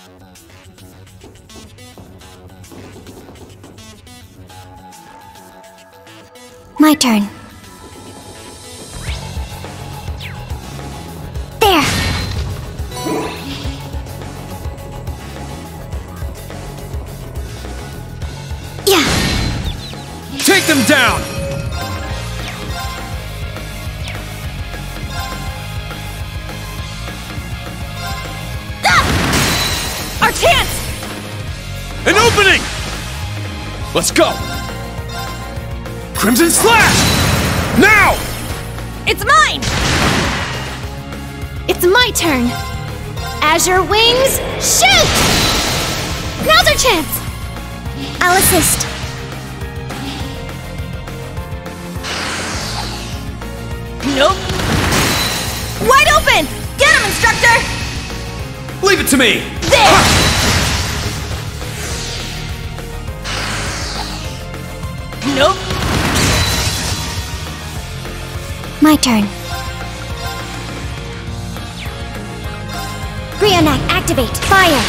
My turn. There! Yeah! Take them down! Our chance! An opening! Let's go! Crimson Slash! Now! It's mine! It's my turn! Azure Wings, shoot! Now's our chance! I'll assist. Nope! Wide open! Get him, instructor! Leave it to me! There! Nope! My turn. Brionac, activate! Fire!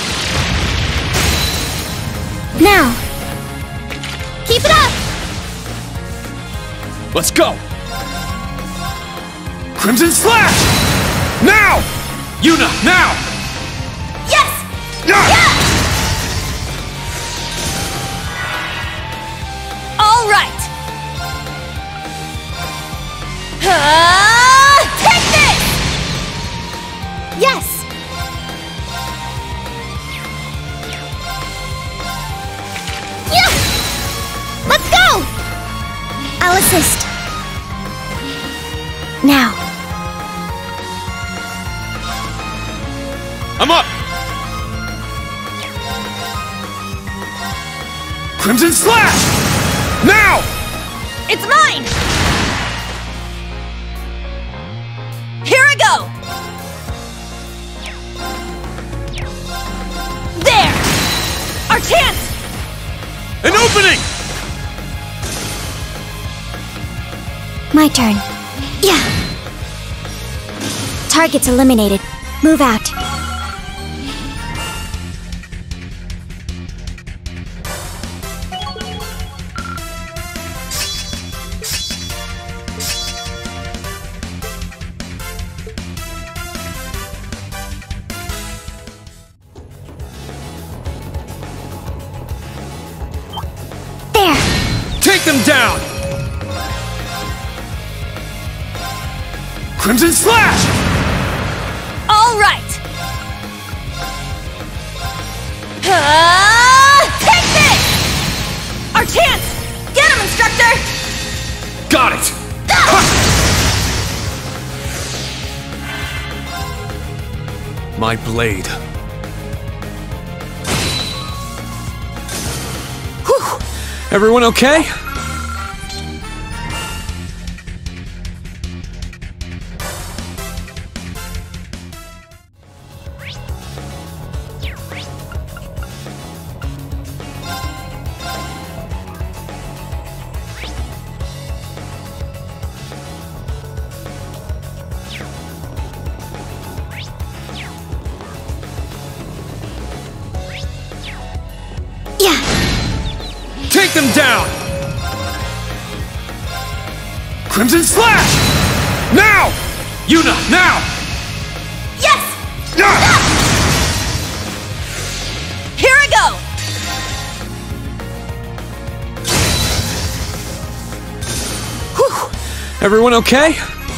Now! Keep it up! Let's go! Crimson Slash! Now! Yuna, now! Yes! Yeah! Yeah! All right! Take this! Yes! Yeah! Let's go! I'll assist. Now. I'm up! Crimson Slash! Now! It's mine! Here I go! There! Our chance! An opening! My turn. Yeah! Target's eliminated. Move out. Take them down! Crimson Slash! All right! Take this! Our chance! Get him, instructor! Got it! My blade. Whew. Everyone okay? Take them down! Crimson Slash! Now! Yuna, now! Yes! Yeah! Here I go! Whew. Everyone okay?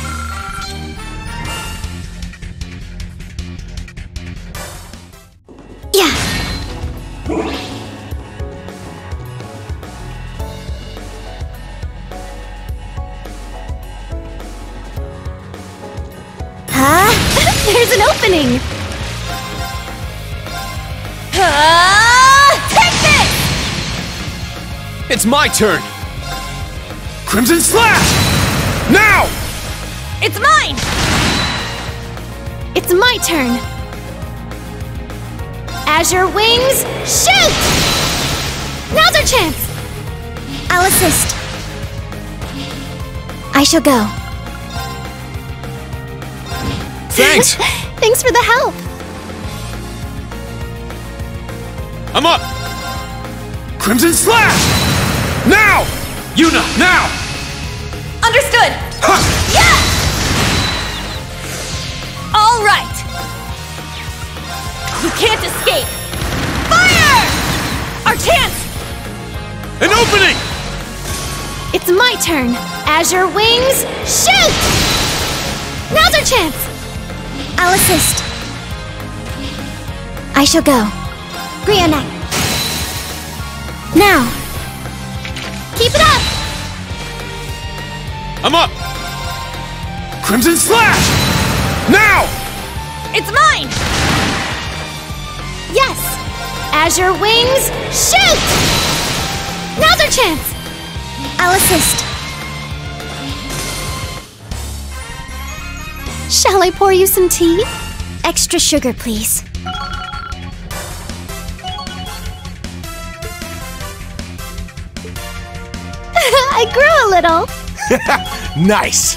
Yeah! There's an opening! Take this! It's my turn! Crimson Slash! Now! It's mine! It's my turn! Azure Wings, shoot! Now's our chance! I'll assist. I shall go. Thanks! Thanks for the help! I'm up! Crimson Slash! Now! Yuna, now! Understood! Ha! Yeah! All right! You can't escape! Fire! Our chance! An opening! It's my turn. Azure Wings, shoot! Now's our chance! I'll assist. I shall go. Brianna. Now. Keep it up! I'm up! Crimson Slash! Now! It's mine! Yes! Azure Wings, shoot! Now's our chance! I'll assist. Shall I pour you some tea? Extra sugar, please. I grew a little. Nice!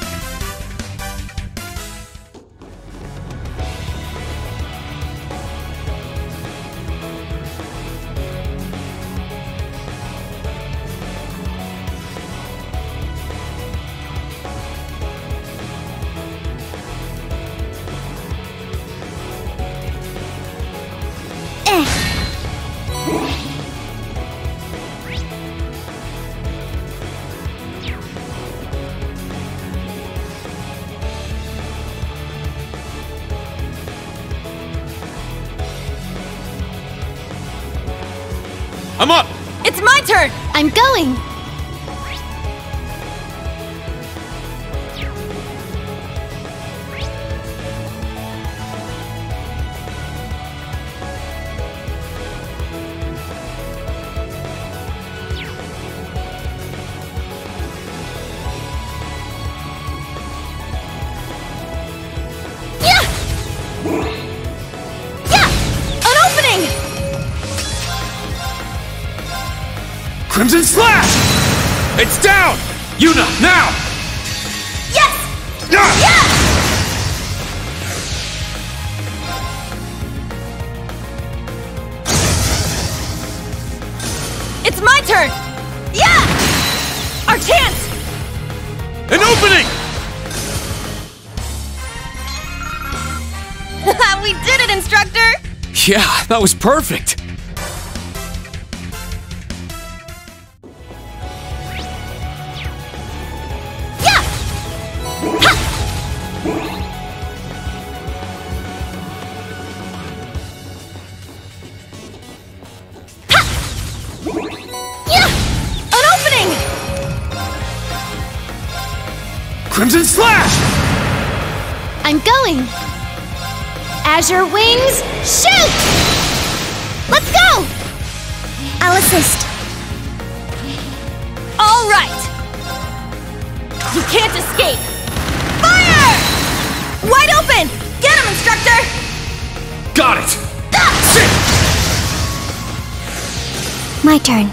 I'm up! It's my turn! I'm going. Crimson Slash! It's down! Yuna, now! Yes! Yeah! Yeah! It's my turn! Yeah! Our chance! An opening! We did it, instructor! Yeah, that was perfect! Crimson Slash! I'm going! Azure Wings, shoot! Let's go! I'll assist. All right! You can't escape! Fire! Wide open! Get him, instructor! Got it! Ah! My turn.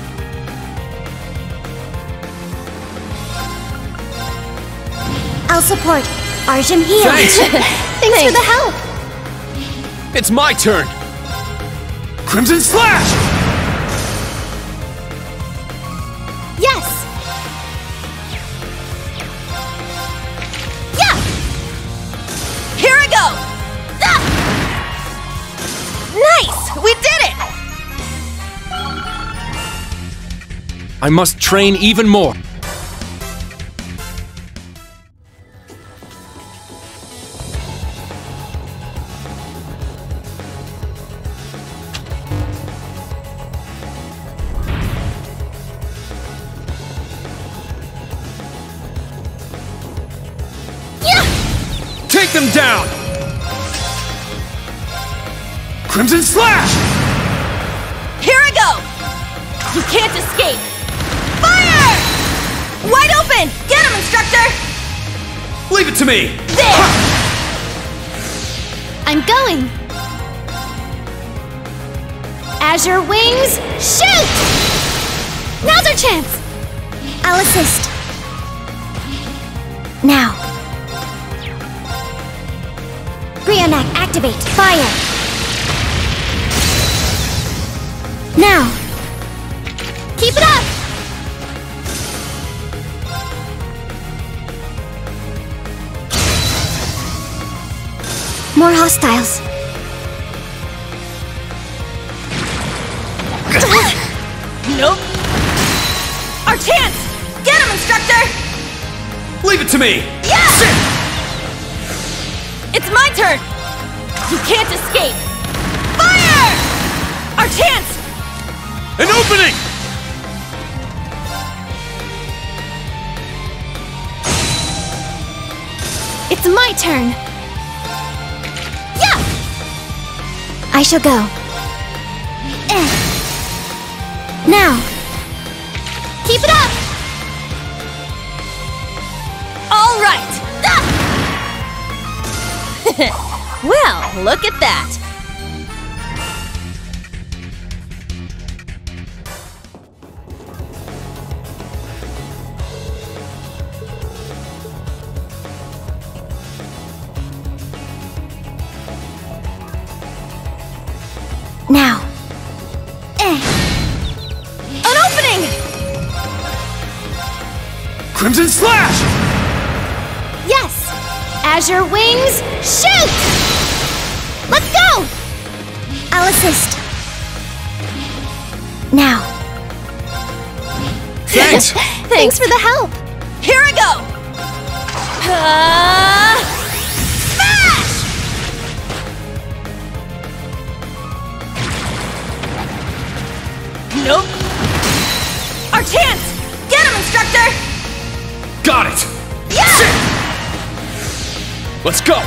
I'll support. Arjun heal. Thanks. Thanks for the help. It's my turn! Crimson Slash! Yes. Yeah! Here I go! Ah! Nice! We did it! I must train even more. Take them down! Crimson Slash! Here I go! You can't escape! Fire! Wide open! Get him, instructor! Leave it to me! There! I'm going. Azure Wings, shoot! Now's our chance. I'll assist. Now. Brianna, activate. Fire. Now! Keep it up! More hostiles. Nope. Our chance! Get him, instructor! Leave it to me! Yeah! Sit! It's my turn! You can't escape! Fire! Our chance! An opening! It's my turn! Yeah! I shall go. Now! Keep it up! All right! Well, look at that! Now! An opening! Crimson Slash! Yes! Azure Wings, shoot! Let's go! I'll assist. Now. Thanks! Thanks for the help! Here I go! Smash! Nope. Our chance! Get him, instructor! Got it! Yeah! Sit! Let's go!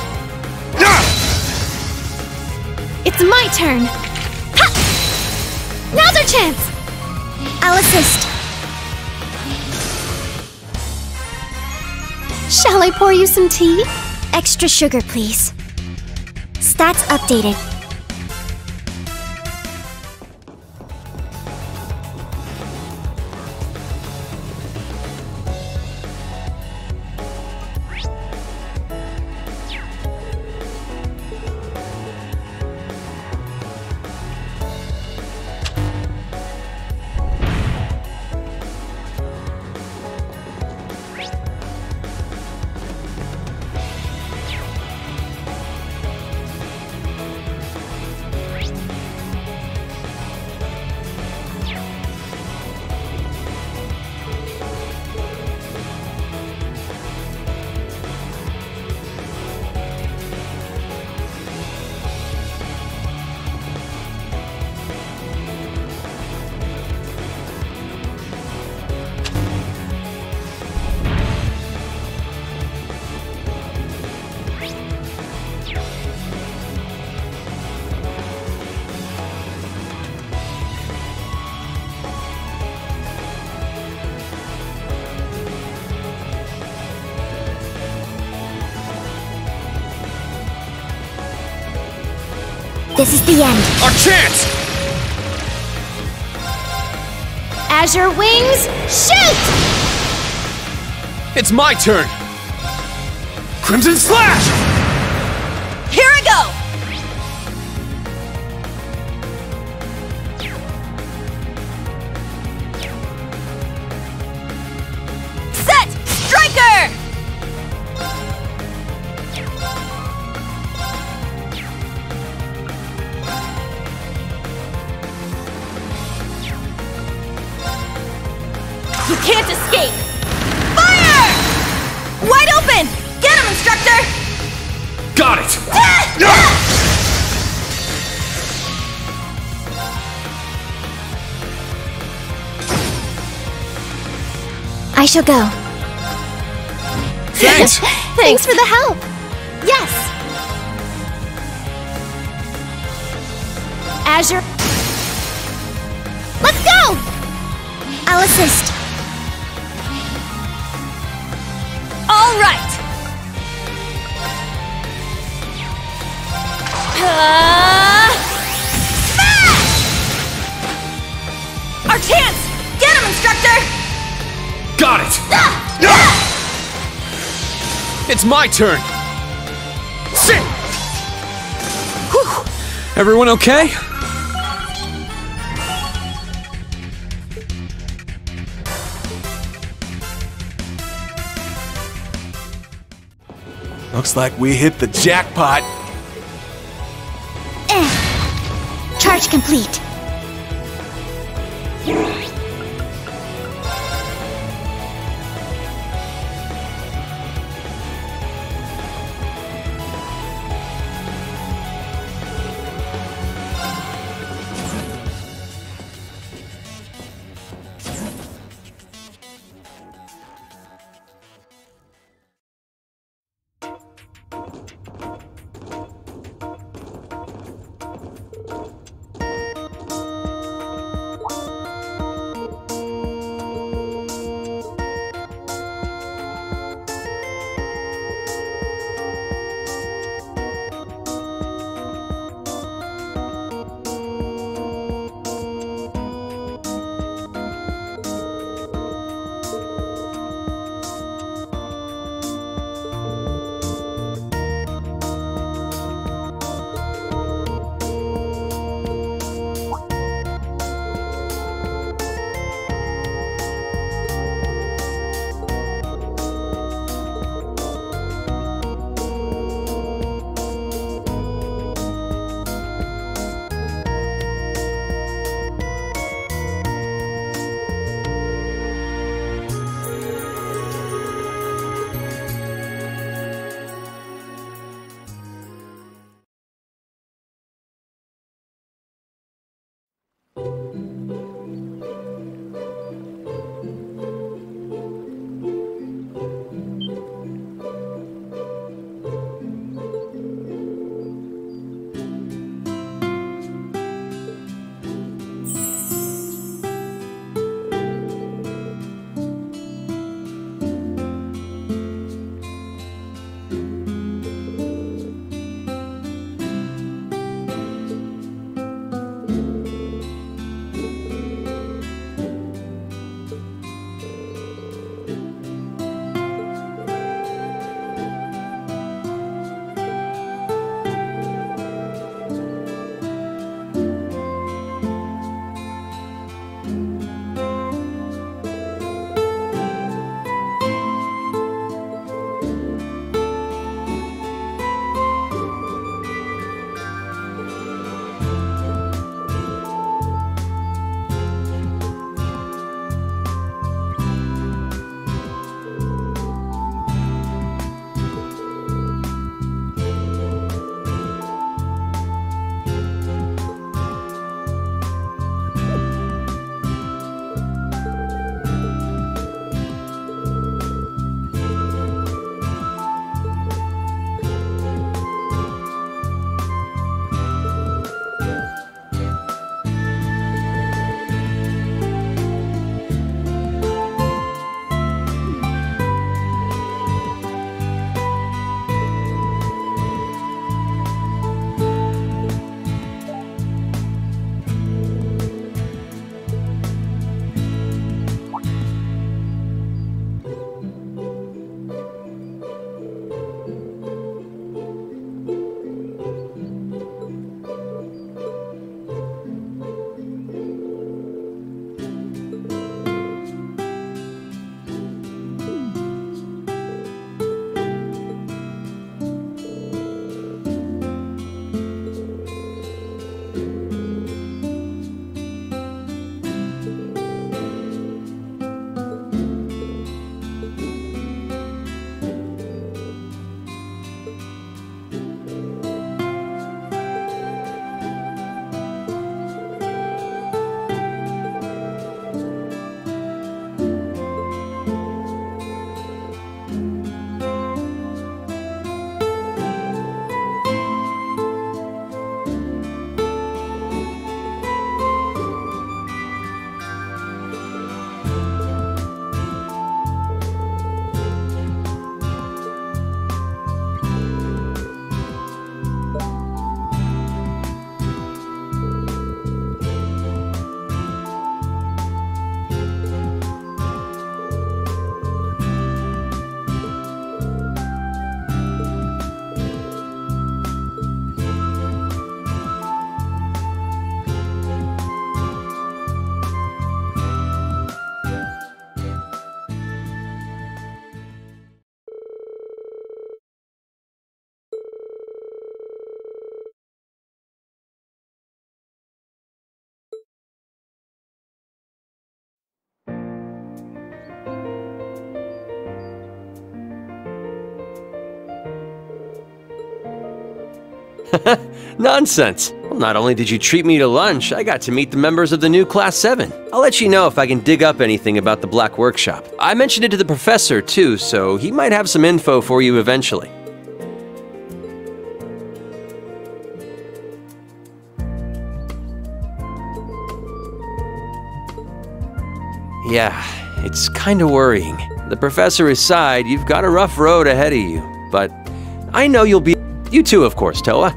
It's my turn! Ha! Now's our chance! I'll assist. Shall I pour you some tea? Extra sugar, please. Stats updated. This is the end. Our chance! Azure Wings, shoot! It's my turn! Crimson Slash! Here I go! Set! Striker! You can't escape! Fire! Wide open! Get him, instructor! Got it! I shall go. Thanks! Thanks for the help. Yes. Azure. Let's go! I'll assist. All right! Smash! Our chance! Get him, instructor! Got it! It's my turn! Sit! Whew. Everyone okay? Looks like we hit the jackpot. Charge complete. Nonsense. Well, not only did you treat me to lunch, I got to meet the members of the new Class 7. I'll let you know if I can dig up anything about the Black Workshop. I mentioned it to the professor too, so he might have some info for you eventually. Yeah, it's kinda worrying. The professor aside, you've got a rough road ahead of you, but I know you'll be— You too, of course, Toa.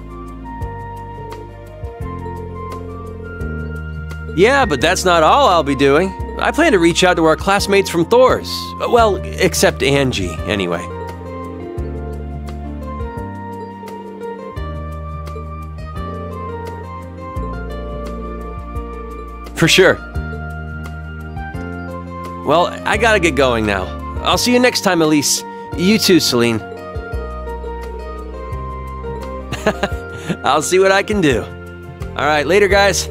Yeah, but that's not all I'll be doing. I plan to reach out to our classmates from Thor's. Well, except Angie, anyway. For sure. Well, I gotta get going now. I'll see you next time, Elise. You too, Celine. I'll see what I can do. All right, later, guys.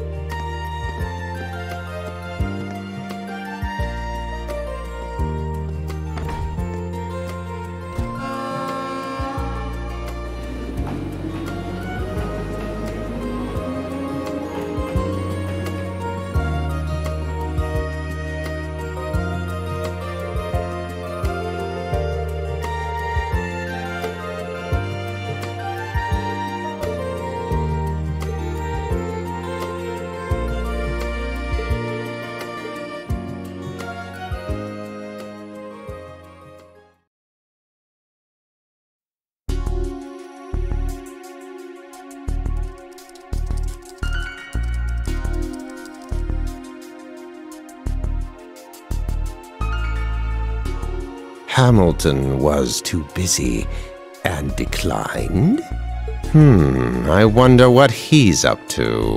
Hamilton was too busy and declined? I wonder what he's up to.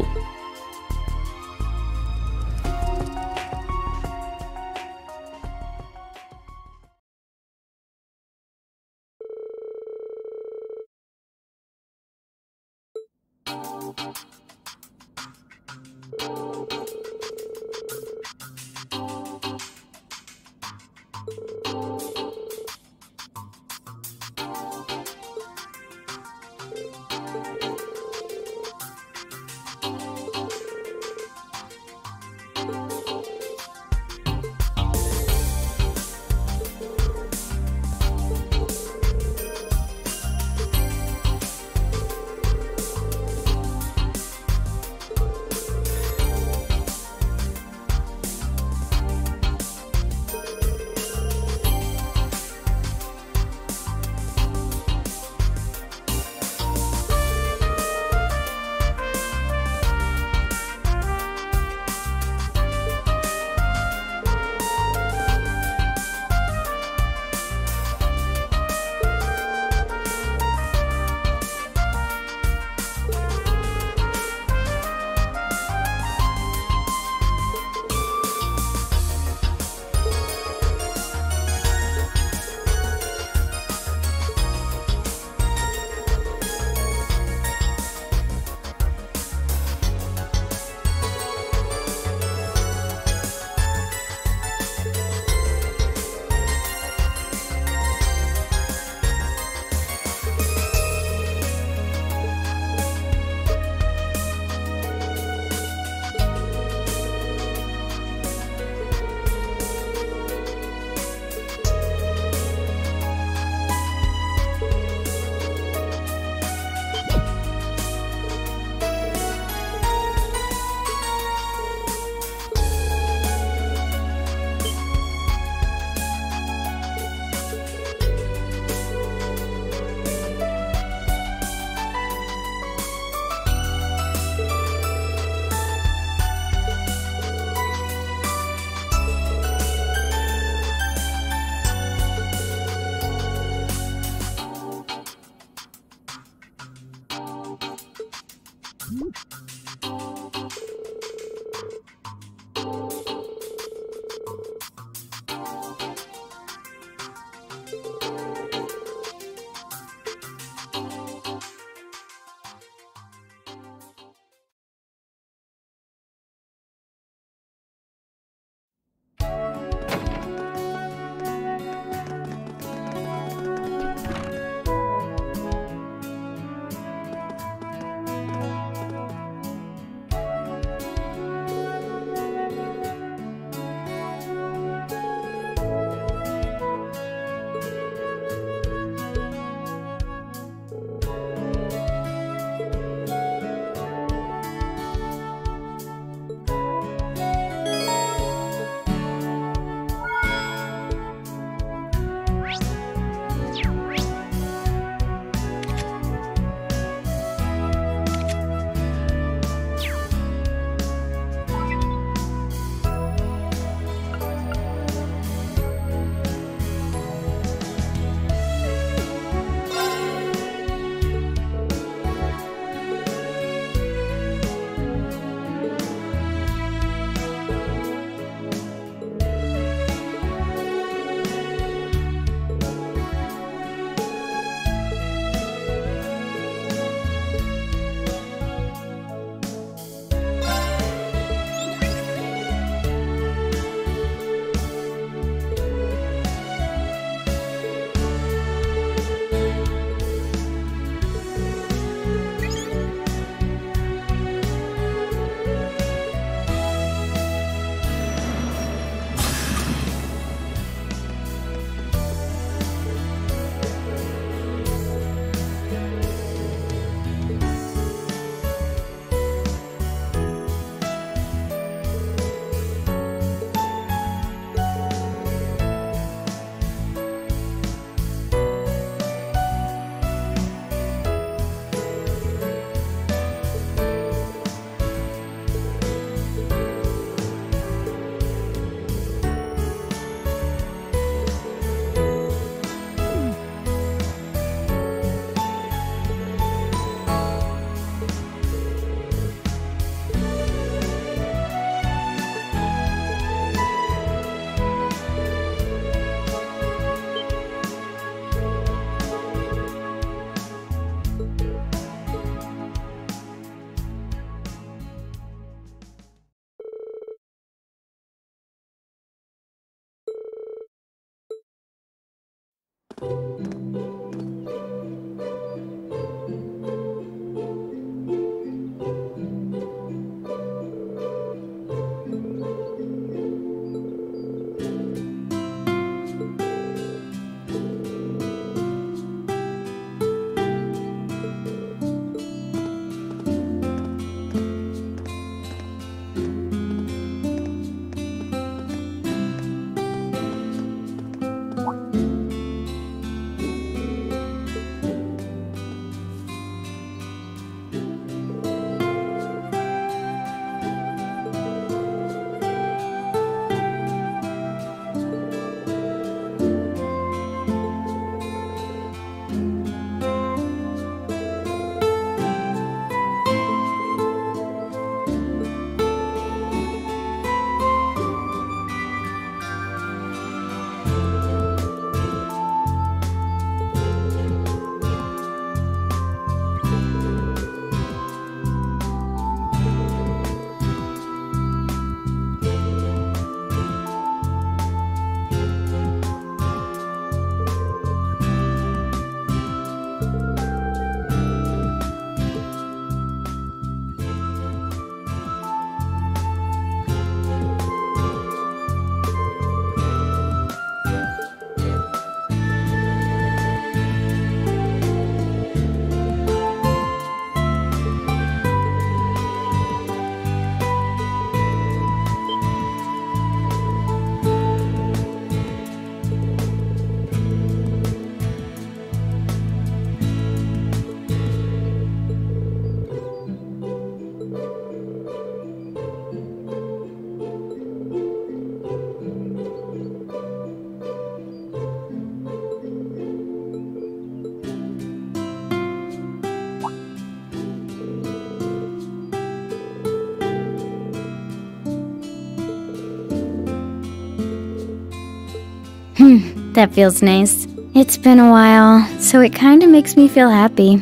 That feels nice. It's been a while, so it kinda makes me feel happy.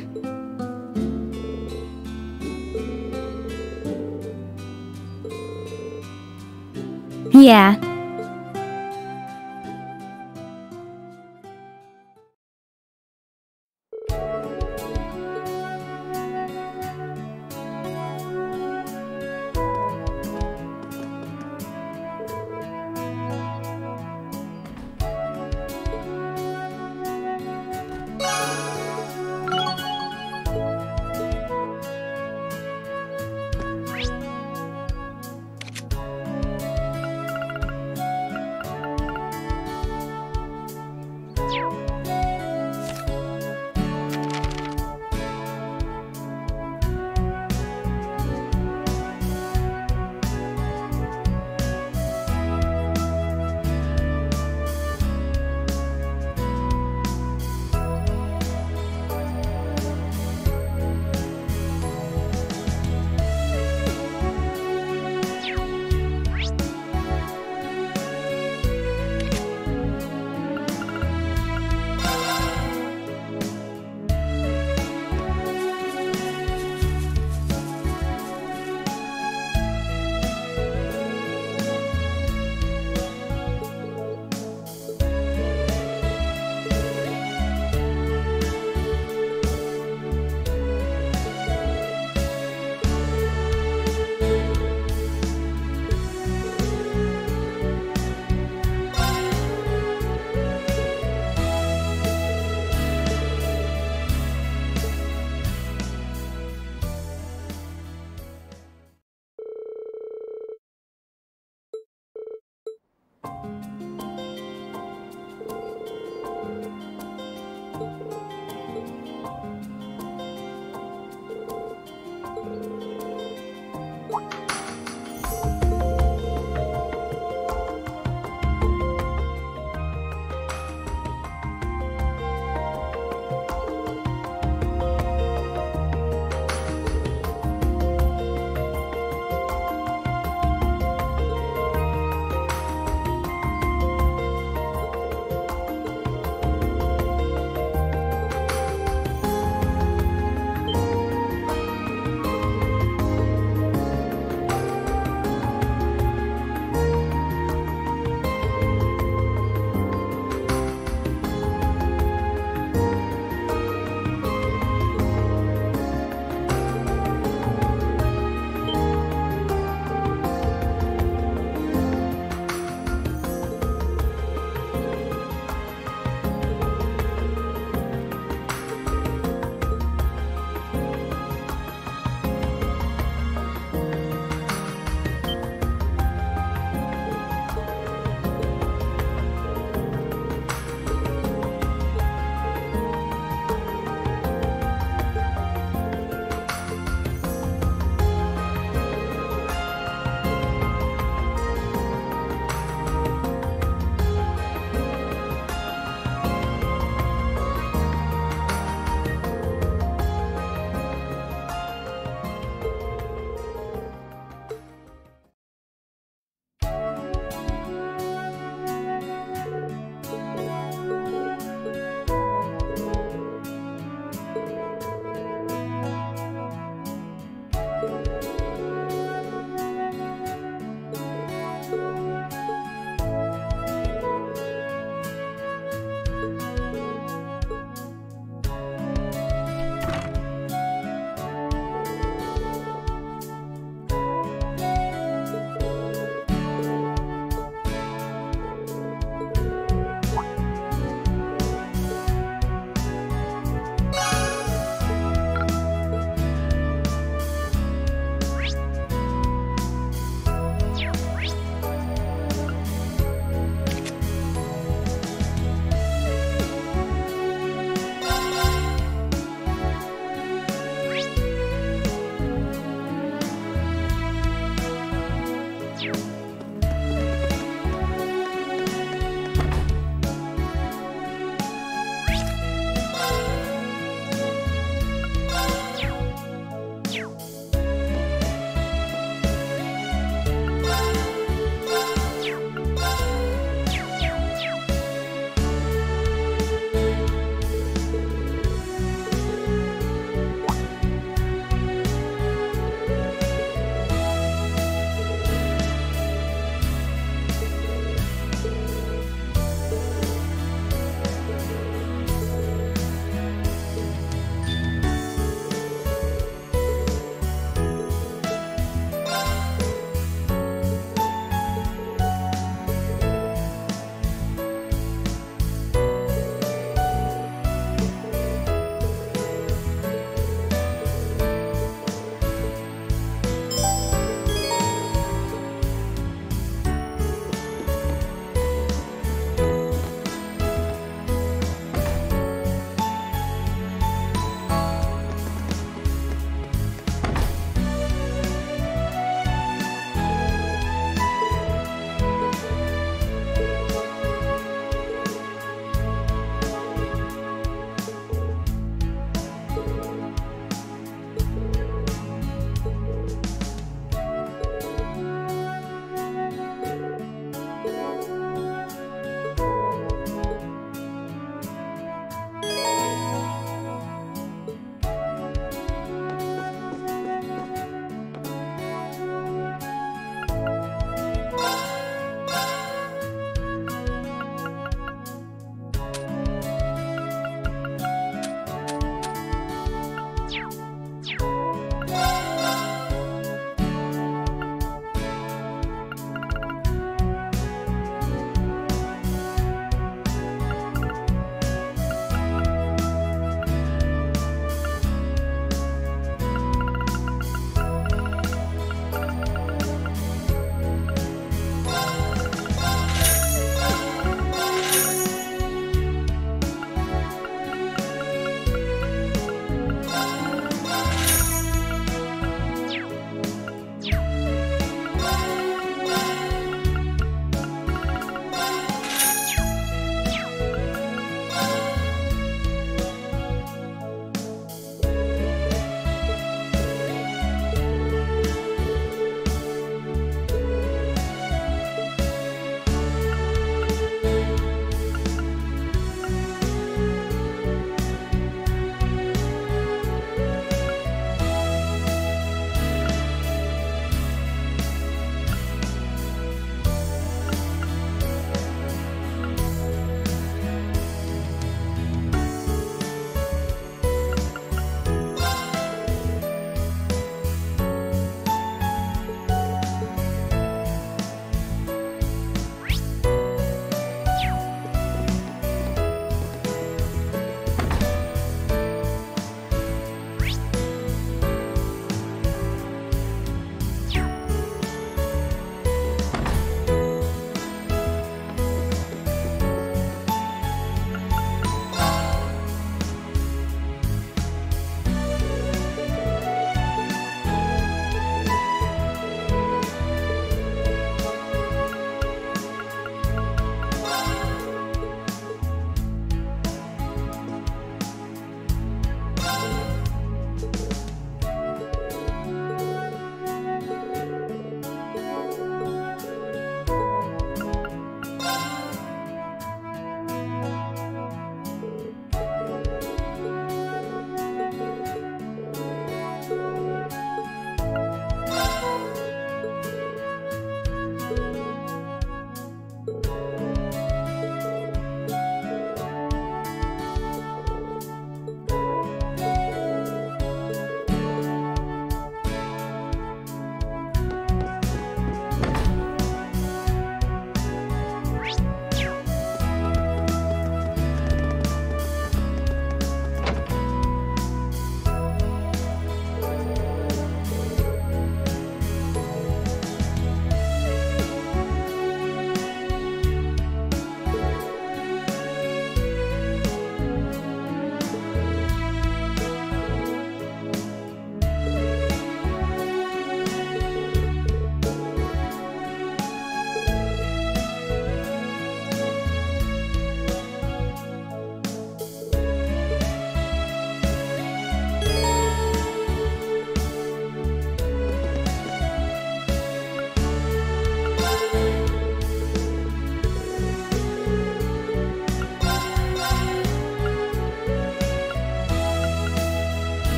Yeah.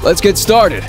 Let's get started.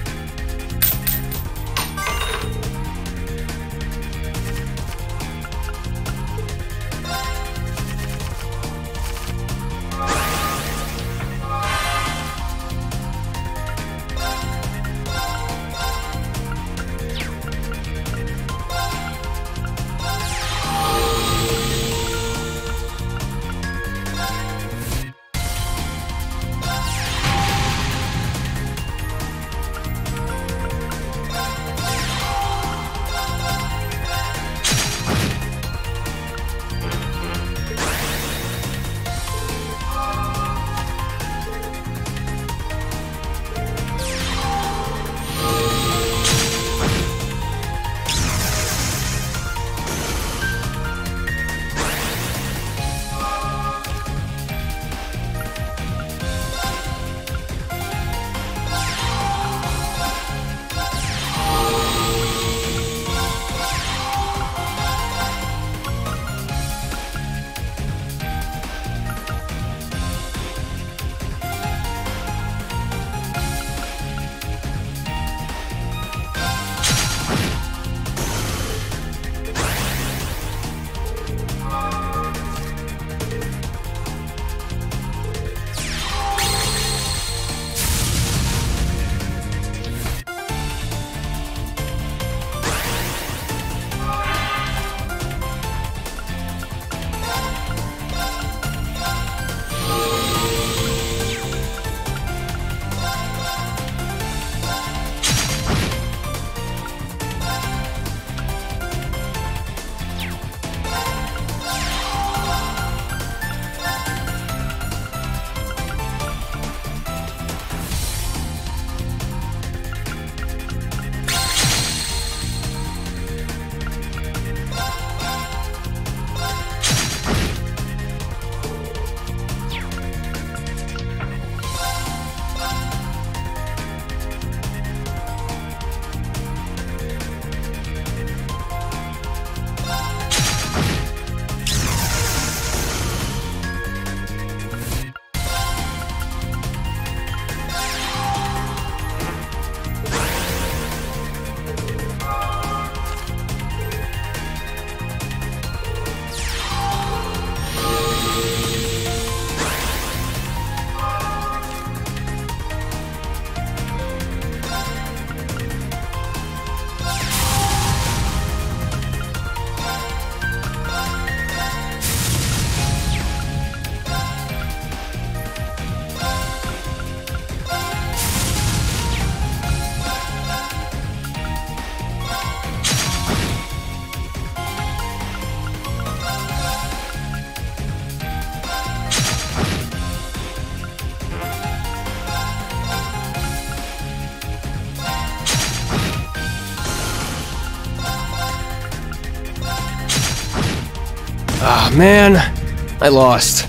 Ah, man, I lost.